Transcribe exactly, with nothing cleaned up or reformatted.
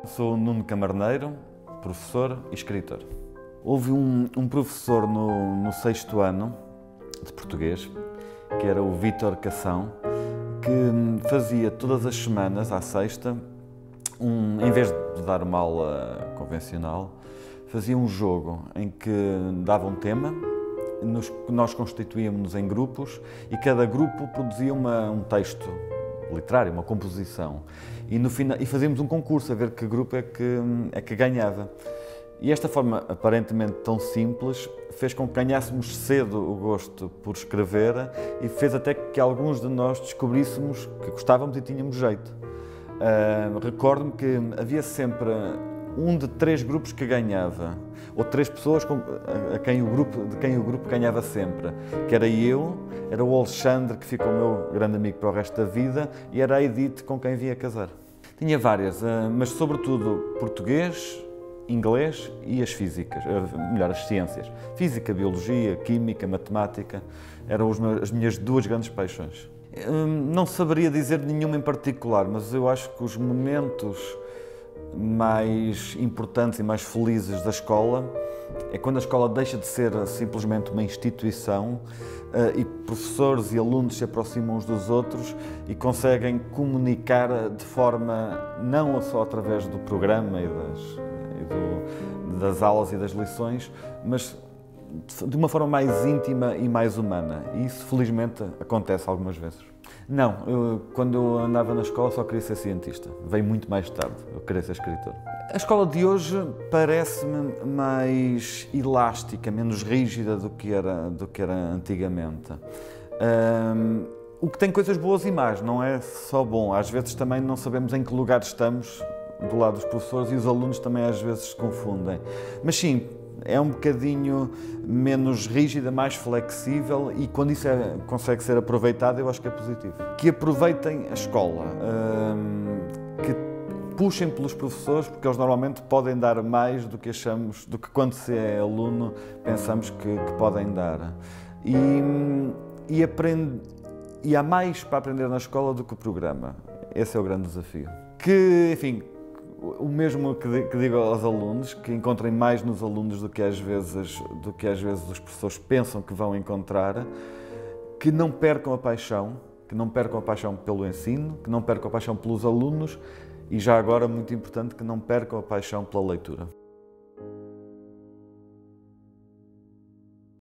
Sou Nuno Camarneiro, professor e escritor. Houve um, um professor no, no sexto ano de português, que era o Vítor Cação, que fazia todas as semanas, à sexta, um, em vez de dar uma aula convencional, fazia um jogo em que dava um tema, nos, nós constituíamos-nos em grupos e cada grupo produzia uma, um texto literário, uma composição. E, no final, e fazíamos um concurso a ver que grupo é que, é que ganhava. E esta forma aparentemente tão simples fez com que ganhássemos cedo o gosto por escrever e fez até que alguns de nós descobríssemos que gostávamos e tínhamos jeito. Uh, Recordo-me que havia sempre um de três grupos que ganhava, ou três pessoas com, a, a quem o grupo, de quem o grupo ganhava sempre, que era eu, era o Alexandre, que ficou meu grande amigo para o resto da vida, e era a Edith, com quem vinha casar. Tinha várias, uh, mas sobretudo português, inglês e as físicas, melhor, as ciências. Física, biologia, química, matemática, eram os meus, as minhas duas grandes paixões. Não saberia dizer nenhuma em particular, mas eu acho que os momentos mais importantes e mais felizes da escola é quando a escola deixa de ser simplesmente uma instituição e professores e alunos se aproximam uns dos outros e conseguem comunicar de forma não só através do programa e das Do, das aulas e das lições, mas de uma forma mais íntima e mais humana. E isso, felizmente, acontece algumas vezes. Não, eu, quando eu andava na escola só queria ser cientista. Veio muito mais tarde, eu queria ser escritor. A escola de hoje parece-me mais elástica, menos rígida do que era, do que era antigamente. Um, o que tem coisas boas e más, não é só bom. Às vezes também não sabemos em que lugar estamos do lado dos professores e os alunos também às vezes se confundem. Mas sim, é um bocadinho menos rígida, mais flexível e quando isso é, consegue ser aproveitado eu acho que é positivo. Que aproveitem a escola, hum, que puxem pelos professores porque eles normalmente podem dar mais do que achamos, do que quando se é aluno pensamos que, que podem dar. E, e, aprende, e há mais para aprender na escola do que o programa. Esse é o grande desafio. Que, enfim, o mesmo que digo aos alunos, que encontrem mais nos alunos do que às vezes, do que às vezes os professores pensam que vão encontrar, que não percam a paixão, que não percam a paixão pelo ensino, que não percam a paixão pelos alunos e já agora, muito importante, que não percam a paixão pela leitura.